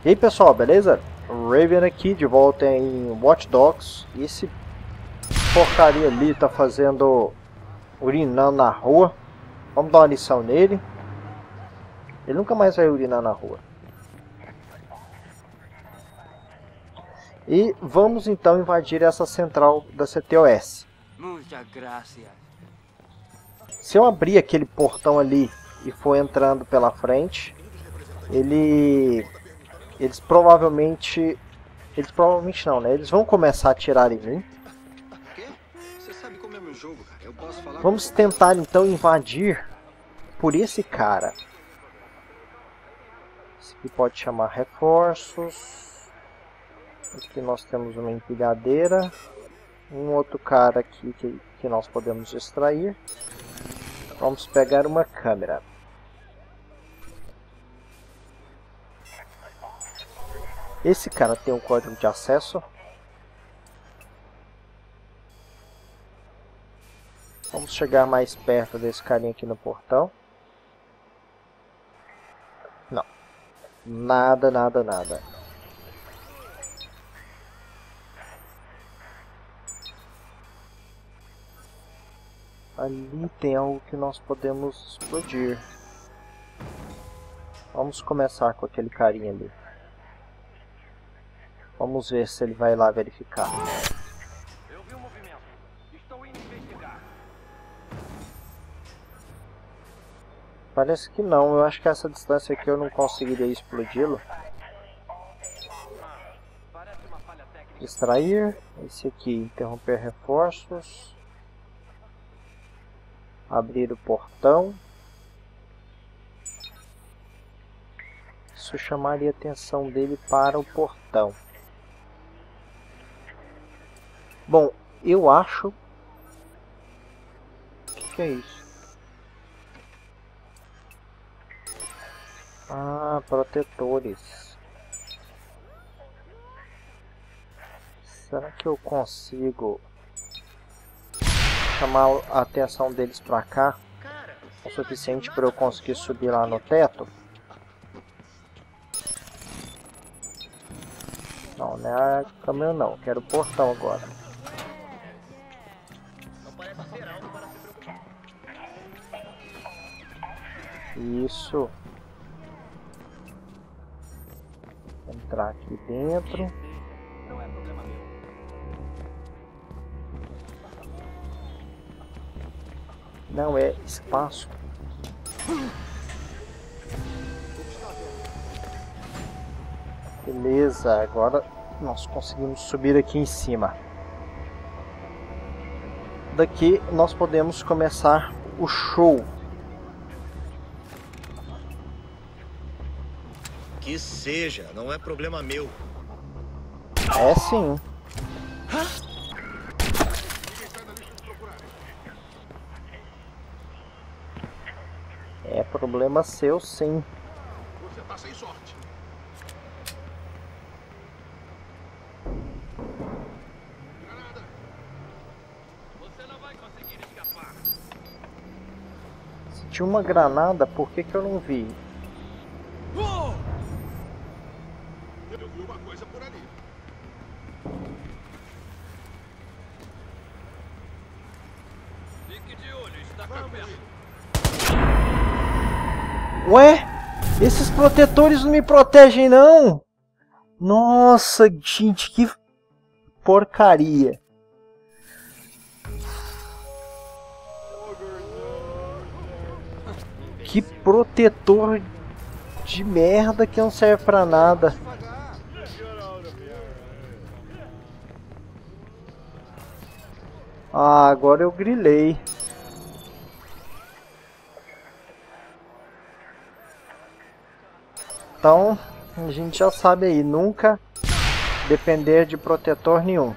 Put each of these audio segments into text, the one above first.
E aí pessoal, beleza? Raven aqui, de volta em Watch Dogs. E esse porcaria ali tá fazendo urinando na rua. Vamos dar uma lição nele. Ele nunca mais vai urinar na rua. E vamos então invadir essa central da CTOS. Se eu abrir aquele portão ali e for entrando pela frente, eles provavelmente não, né? Eles vão começar a atirar em mim. Vamos tentar então invadir por esse cara. Esse aqui pode chamar reforços. Aqui nós temos uma empilhadeira. Um outro cara aqui que nós podemos extrair. Vamos pegar uma câmera. Esse cara tem um código de acesso. Vamos chegar mais perto desse carinha aqui no portão. Não. Nada, nada, nada. Ali tem algo que nós podemos explodir. Vamos começar com aquele carinha ali. Vamos ver se ele vai lá verificar. Eu vi o movimento. Estou indo investigar. Parece que não. Eu acho que essa distância aqui eu não conseguiria explodi-lo. Parece uma falha técnica. Extrair. Esse aqui, interromper reforços. Abrir o portão. Isso chamaria a atenção dele para o portão. Bom, eu acho... O que é isso? Ah, protetores. Será que eu consigo chamar a atenção deles para cá o suficiente para eu conseguir subir lá no teto? Não, não é a câmera não, quero o portão agora. Isso. Entrar aqui dentro. Não é problema meu. Não é espaço. Beleza, agora nós conseguimos subir aqui em cima. Daqui nós podemos começar o show. Que seja, não é problema meu. É sim. É problema seu, sim. Você tá sem sorte. Você não vai conseguir escapar. Se tinha uma granada, por que eu não vi? Eu vi uma coisa por ali. Fique de olho, está perto. Ué? Esses protetores não me protegem, não? Nossa, gente, que porcaria. Que protetor de merda que não serve pra nada. Ah, agora eu grilei. Então, a gente já sabe aí, nunca depender de protetor nenhum.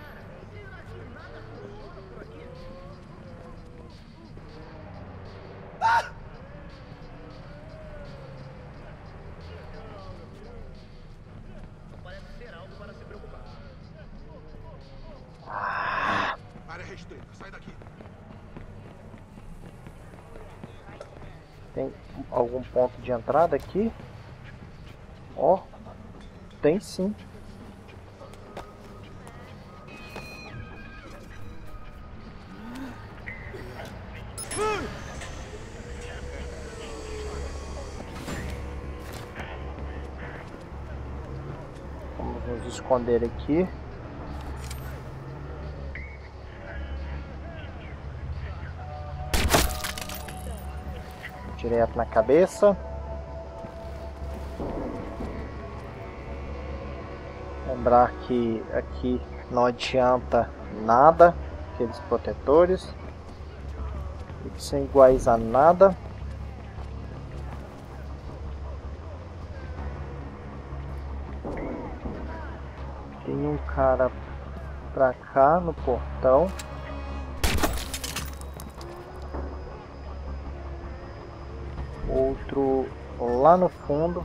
Área restrita, sai daqui. Tem algum ponto de entrada aqui? Ó. Tem sim. Vamos nos esconder aqui. Direto na cabeça. Lembrar que aqui não adianta nada, aqueles protetores. Eles são iguais a nada. Tem um cara pra cá no portão. Outro lá no fundo.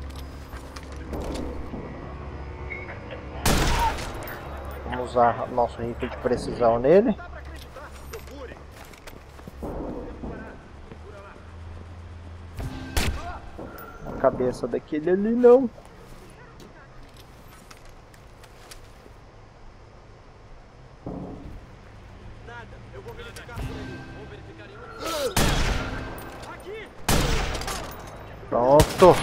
Vamos usar nosso rifle de precisão nele. A cabeça daquele ali não. Pronto.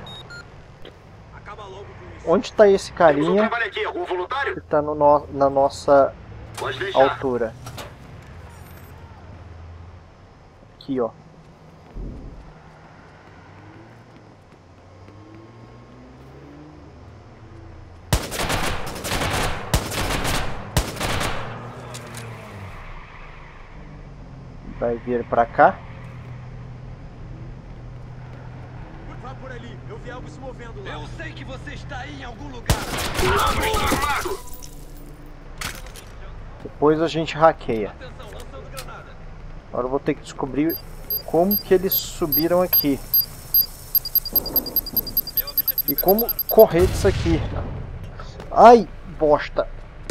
Onde está esse carinha que está na nossa altura? Aqui, ó. Vai vir pra cá. Vá por ali, eu vi algo se movendo lá. Eu sei que você está aí em algum lugar. Depois a gente hackeia. Agora eu vou ter que descobrir como que eles subiram aqui. E como correr disso aqui. Ai, bosta.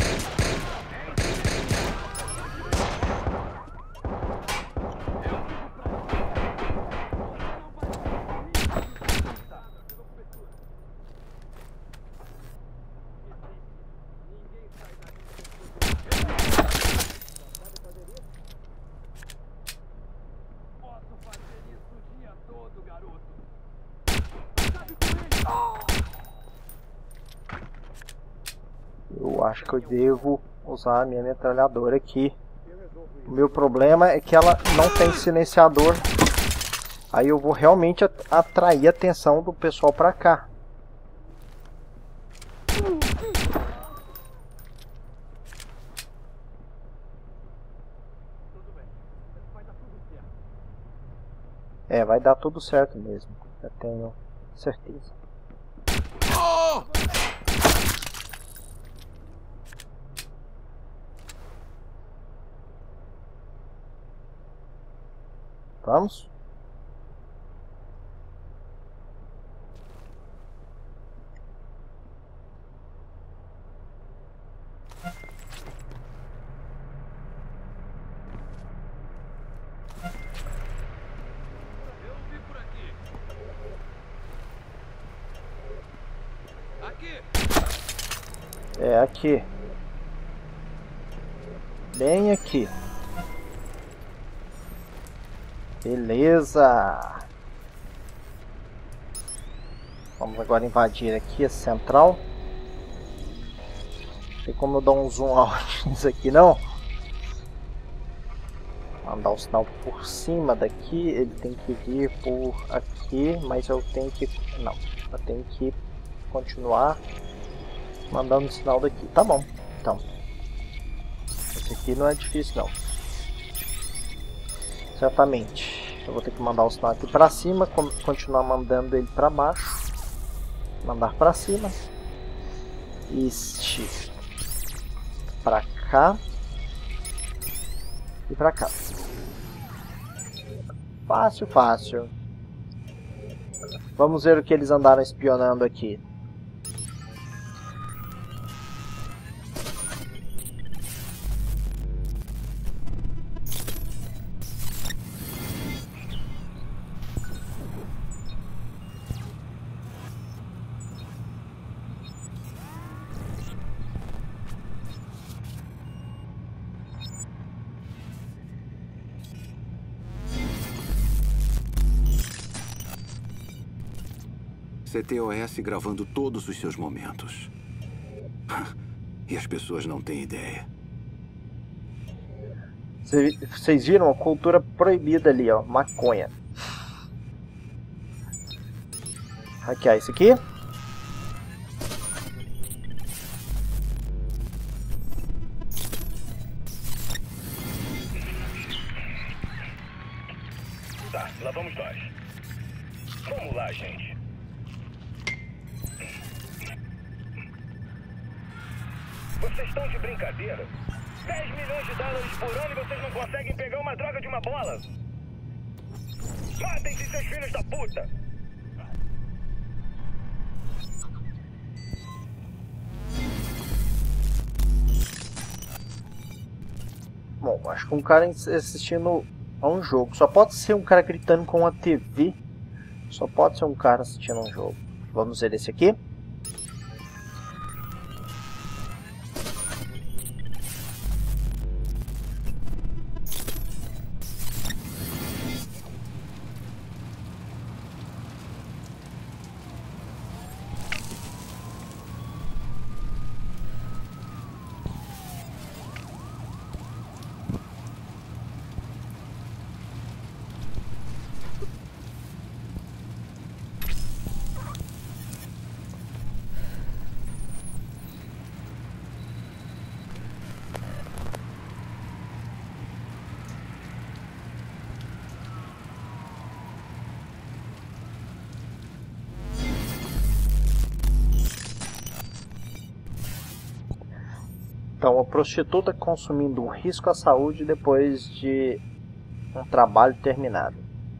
Eu acho que eu devo usar a minha metralhadora aqui. O meu problema é que ela não tem silenciador. Aí eu vou realmente atrair a atenção do pessoal pra cá. É, vai dar tudo certo mesmo. Eu tenho certeza. Vamos? Eu vi por aqui. Aqui. É aqui. Bem aqui. Beleza. Vamos agora invadir aqui a central. Não tem como eu dar um zoom out nisso aqui não. Mandar o sinal por cima daqui. Ele tem que vir por aqui. Mas eu tenho que... Não. Eu tenho que continuar mandando o sinal daqui. Tá bom. Então. Esse aqui não é difícil não. Certamente. Eu vou ter que mandar o sinal aqui para cima, continuar mandando ele para baixo. Mandar para cima. Este para cá. E para cá. Fácil, fácil. Vamos ver o que eles andaram espionando aqui. CTOS gravando todos os seus momentos. E as pessoas não têm ideia. Vocês viram a cultura proibida ali, ó, maconha. Hackear isso aqui. Tá, lá vamos nós. Vamos lá, gente. Vocês estão de brincadeira? 10 milhões de dólares por ano e vocês não conseguem pegar uma droga de uma bola? Matem-se, seus filhos da puta! Bom, acho que um cara assistindo a um jogo. Só pode ser um cara gritando com a TV. Só pode ser um cara assistindo um jogo. Vamos ver esse aqui. Então, a prostituta consumindo um risco à saúde depois de um trabalho terminado.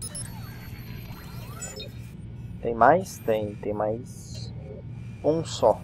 Tem mais? Tem mais um só.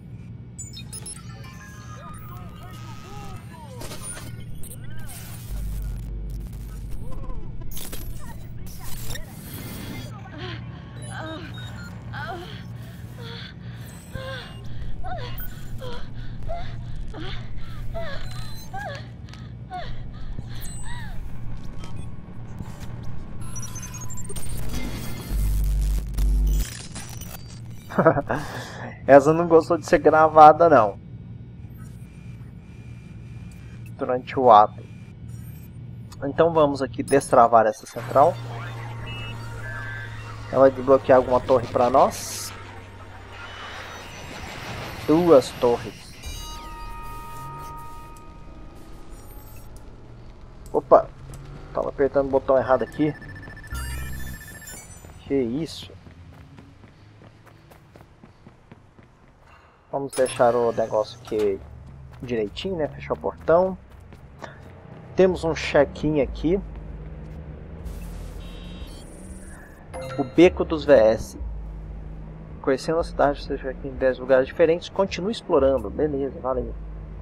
Essa não gostou de ser gravada não. Durante o ato. Então vamos aqui destravar essa central. Ela vai desbloquear alguma torre para nós. 2 torres. Opa! Tava apertando o botão errado aqui. Que isso? Vamos deixar o negócio aqui direitinho, né? Fechar o portão. Temos um check-in aqui. O Beco dos VS. Conhecendo a cidade, você check em 10 lugares diferentes. Continue explorando. Beleza, valeu.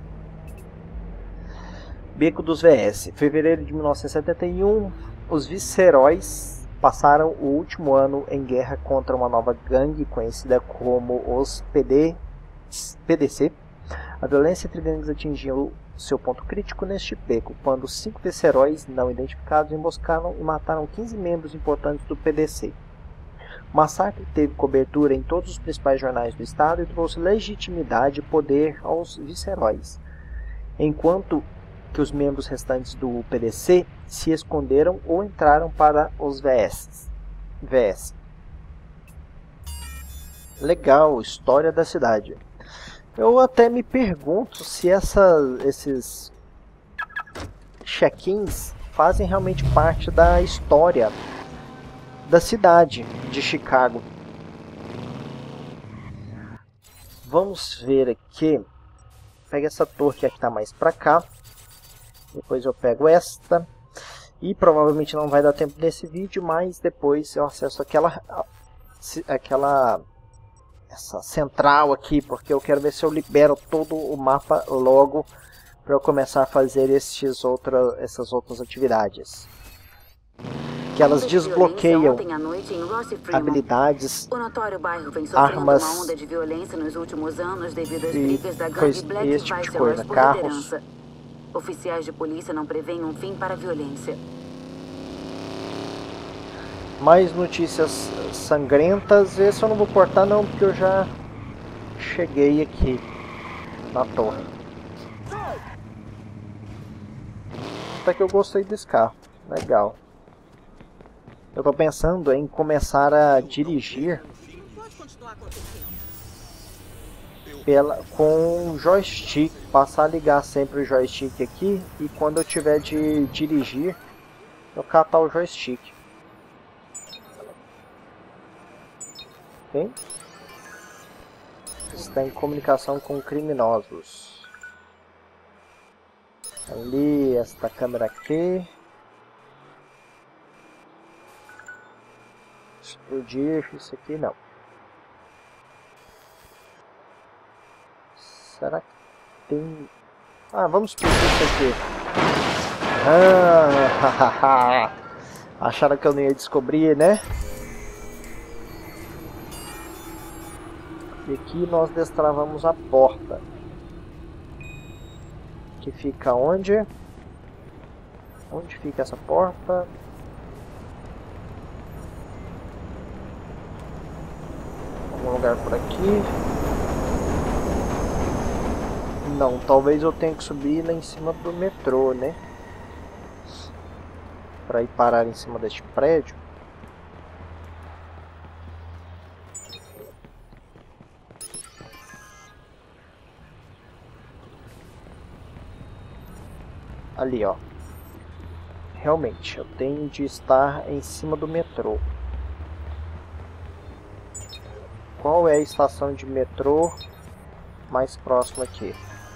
Beco dos VS. Fevereiro de 1971. Os Viceróis passaram o último ano em guerra contra uma nova gangue conhecida como os PDC. A violência entre gangues atingiu seu ponto crítico neste beco, quando 5 viceróis não identificados emboscaram e mataram 15 membros importantes do PDC. O massacre teve cobertura em todos os principais jornais do estado e trouxe legitimidade e poder aos viceróis, enquanto que os membros restantes do PDC se esconderam ou entraram para os VS. Legal, história da cidade. Eu até me pergunto se esses check-ins fazem realmente parte da história da cidade de Chicago. Vamos ver aqui. Pega essa torre que está mais para cá. Depois eu pego esta. E provavelmente não vai dar tempo nesse vídeo, mas depois eu acesso essa central aqui, porque eu quero ver se eu libero todo o mapa logo para eu começar a fazer essas outras atividades. Que elas desbloqueiam habilidades, o notório bairro vem sofrendo armas uma onda de violência nos últimos anos devido às brigas da gangue esse Black tipo de Viceroys coisa, por carros. liderança. Oficiais de polícia não preveem um fim para a violência. Mais notícias sangrentas. Esse eu não vou cortar não, porque eu já cheguei aqui na torre. Até que eu gostei desse carro. Legal. Eu tô pensando em começar a dirigir com joystick. Passar a ligar sempre o joystick aqui. E quando eu tiver de dirigir, eu catar o joystick. Ok? Está em comunicação com criminosos. Ali, esta câmera aqui. Explodir isso aqui não. Será que tem... Ah, vamos explodir isso aqui. Ah, acharam que eu não ia descobrir, né? E aqui nós destravamos a porta. Que fica onde? Onde fica essa porta? Algum lugar por aqui? Não, talvez eu tenha que subir lá em cima do metrô, né? Para ir parar em cima deste prédio. Ali, ó. Realmente, eu tenho de estar em cima do metrô. Qual é a estação de metrô mais próxima aqui?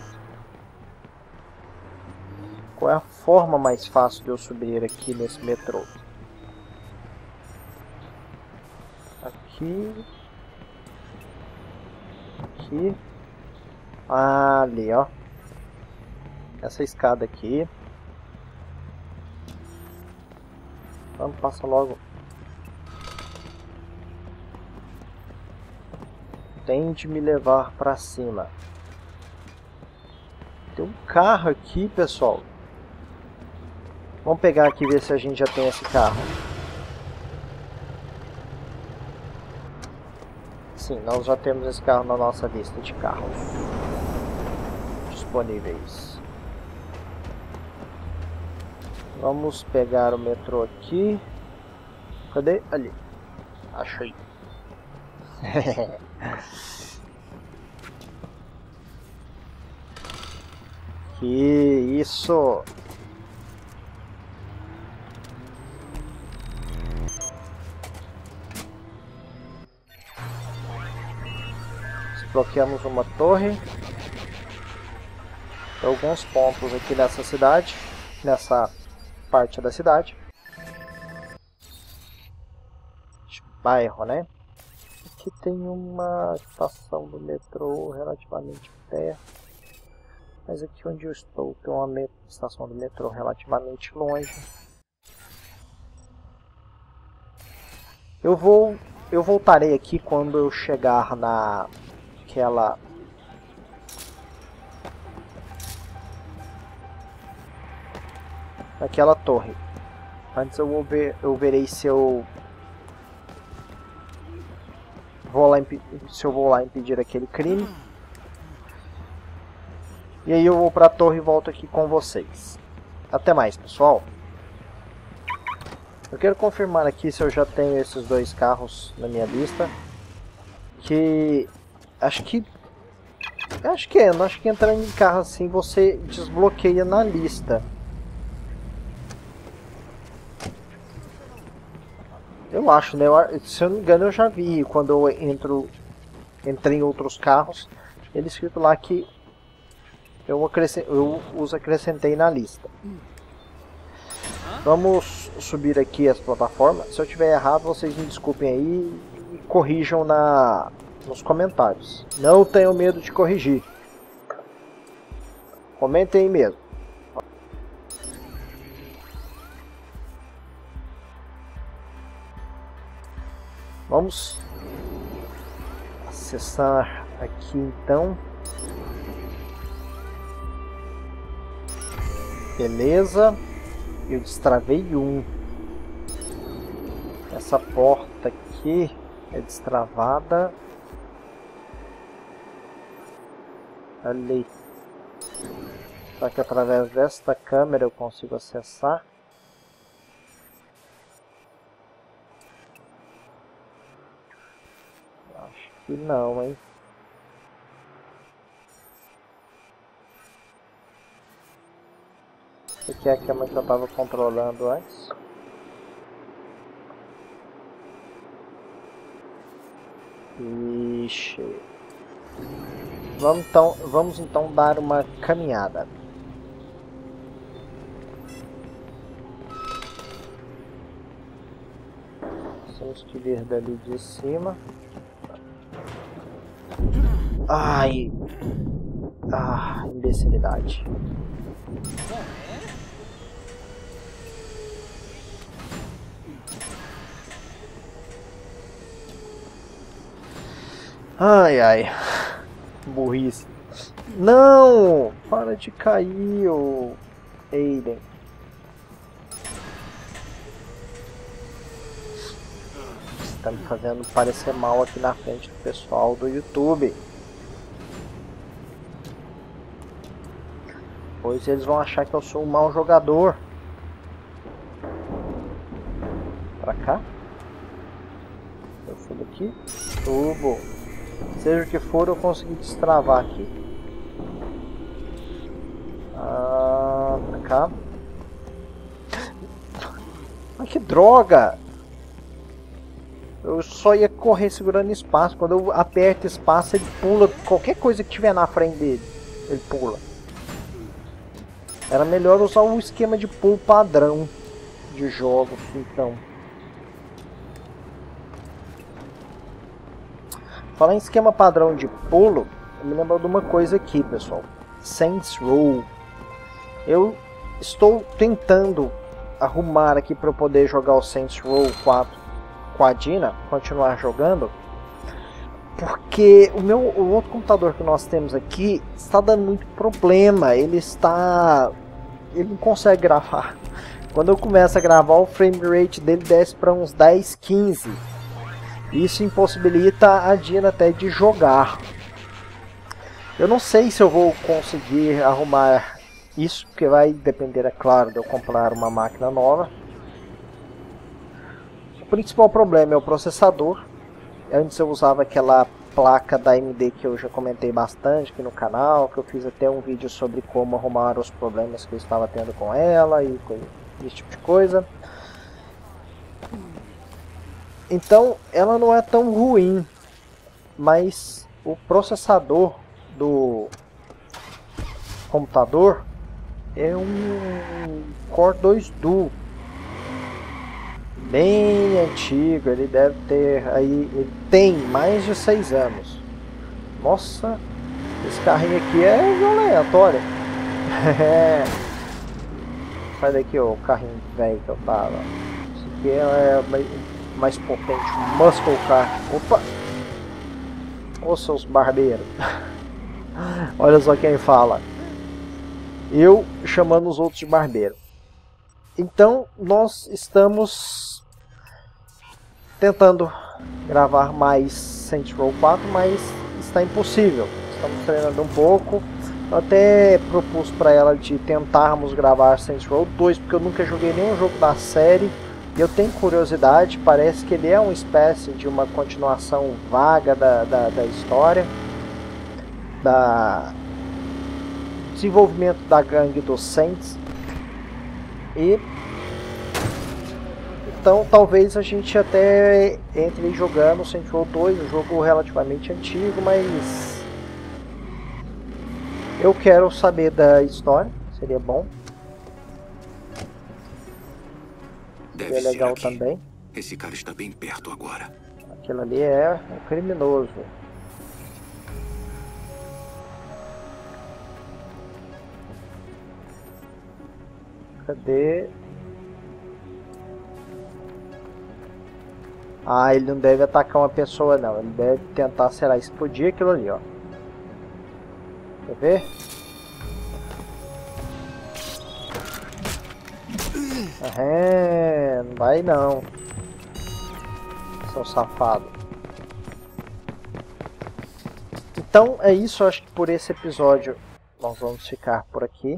Qual é a forma mais fácil de eu subir aqui nesse metrô? Aqui. Aqui. Ah, ali, ó. Essa escada aqui. Vamos passar logo. Tente me levar para cima. Tem um carro aqui, pessoal. Vamos pegar aqui e ver se a gente já tem esse carro. Sim, nós já temos esse carro na nossa lista de carros disponíveis. Vamos pegar o metrô aqui. Cadê? Ali. Achei. Que isso? Desbloqueamos uma torre. Tem alguns pontos aqui nessa cidade, nessa parte da cidade. Bairro, né? Aqui tem uma estação do metrô relativamente perto. Mas aqui onde eu estou tem uma estação do metrô relativamente longe. Eu voltarei aqui quando eu chegar naquela torre. Antes eu verei se eu vou lá impedir aquele crime. E aí eu vou para a torre e volto aqui com vocês. Até mais, pessoal. Eu quero confirmar aqui se eu já tenho esses dois carros na minha lista. Acho que entrando em carro assim você desbloqueia na lista. Eu acho, né? Se eu não me engano eu já vi quando eu entrei em outros carros, ele escrito lá que eu os acrescentei na lista. Vamos subir aqui as plataformas. Se eu tiver errado, vocês me desculpem aí e corrijam nos comentários. Não tenho medo de corrigir. Comentem aí mesmo. Vamos acessar aqui então. Beleza. Eu destravei um. Essa porta aqui é destravada. Ali. Será que através desta câmera eu consigo acessar? Acho que não, hein? Essa aqui é a câmera que eu estava controlando antes. Ixi. Vamos então dar uma caminhada. Temos que vir dali de cima. Ai. Ah, imbecilidade. Ai, ai. Burrice. Não! Para de cair, ô Aiden. Você tá me fazendo parecer mal aqui na frente do pessoal do YouTube. Pois eles vão achar que eu sou um mau jogador. Pra cá? Eu fui daqui. Tubo. Seja o que for, eu consegui destravar aqui. Pra cá. Ai, que droga! Eu só ia correr segurando espaço. Quando eu aperto espaço, ele pula. Qualquer coisa que tiver na frente dele, ele pula. Era melhor usar o esquema de pulo padrão de jogos, então. Falar em esquema padrão de pulo, eu me lembro de uma coisa aqui, pessoal. Saints Row. Eu estou tentando arrumar aqui para eu poder jogar o Saints Row 4 com a Dina, continuar jogando. Porque o outro computador que nós temos aqui está dando muito problema. Ele não consegue gravar. Quando eu começo a gravar, o frame rate dele desce para uns 10, 15. Isso impossibilita a Dina até de jogar. Eu não sei se eu vou conseguir arrumar isso, porque vai depender, é claro, de eu comprar uma máquina nova. O principal problema é o processador. Antes eu usava aquela placa da AMD que eu já comentei bastante aqui no canal, que eu fiz até um vídeo sobre como arrumar os problemas que eu estava tendo com ela e esse tipo de coisa. Então ela não é tão ruim, mas o processador do computador é um Core 2 Duo, bem antigo. Ele deve ter aí, ele tem mais de 6 anos. Nossa, esse carrinho aqui é violento, olha. Sai daqui, ó, o carrinho velho que eu tava. Esse aqui é mais potente, Muscle Car. Opa! Ô seus barbeiros. Olha só quem fala. Eu chamando os outros de barbeiro. Então nós estamos tentando gravar mais Saints Row 4, mas está impossível. Estamos treinando um pouco. Eu até propus para ela de tentarmos gravar Saints Row 2, porque eu nunca joguei nenhum jogo da série. E eu tenho curiosidade, parece que ele é uma espécie de uma continuação vaga da história. Da desenvolvimento da gangue dos Saints. E então talvez a gente até entre jogando Saints Row 2, um jogo relativamente antigo, mas eu quero saber da história, seria bom. Deve Seria legal ser aqui. também. Esse cara está bem perto agora. Aquilo ali é um criminoso. Cadê? Ah, ele não deve atacar uma pessoa não. Ele deve tentar, sei lá, explodir aquilo ali, ó. Quer ver? Não vai não. seu safado. Então é isso, acho que por esse episódio nós vamos ficar por aqui.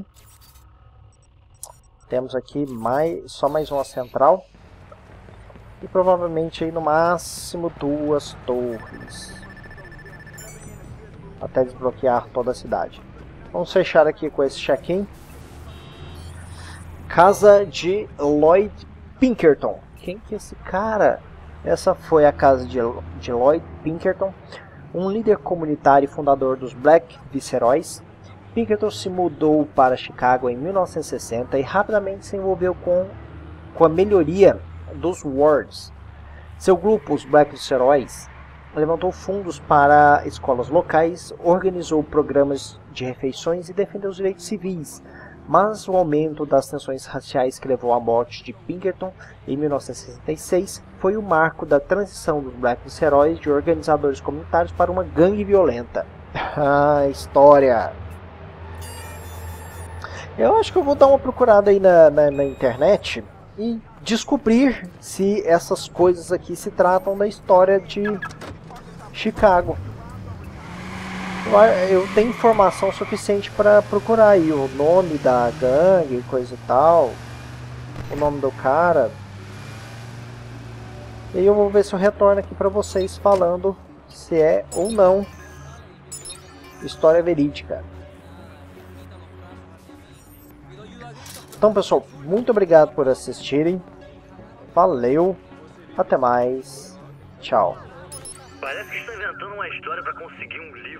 Temos aqui só mais uma central. E provavelmente aí no máximo 2 torres. Até desbloquear toda a cidade. Vamos fechar aqui com esse check-in. Casa de Lloyd Pinkerton. Quem que é esse cara? Essa foi a casa de Lloyd Pinkerton, um líder comunitário e fundador dos Black Viceroys. Pinkerton se mudou para Chicago em 1960 e rapidamente se envolveu com a melhoria dos wards. Seu grupo, os Black Viceroys, levantou fundos para escolas locais, organizou programas de refeições e defendeu os direitos civis. Mas o aumento das tensões raciais que levou à morte de Pinkerton em 1966 foi o marco da transição dos Black Viceroys de organizadores comunitários para uma gangue violenta. Ah, história! Eu acho que eu vou dar uma procurada aí na internet e descobrir se essas coisas aqui se tratam da história de Chicago. Eu tenho informação suficiente para procurar aí o nome da gangue, coisa e tal, o nome do cara. E aí eu vou ver se eu retorno aqui para vocês falando se é ou não história verídica. Então, pessoal, muito obrigado por assistirem. Valeu, até mais, tchau. Parece que está inventando uma história para conseguir um livro.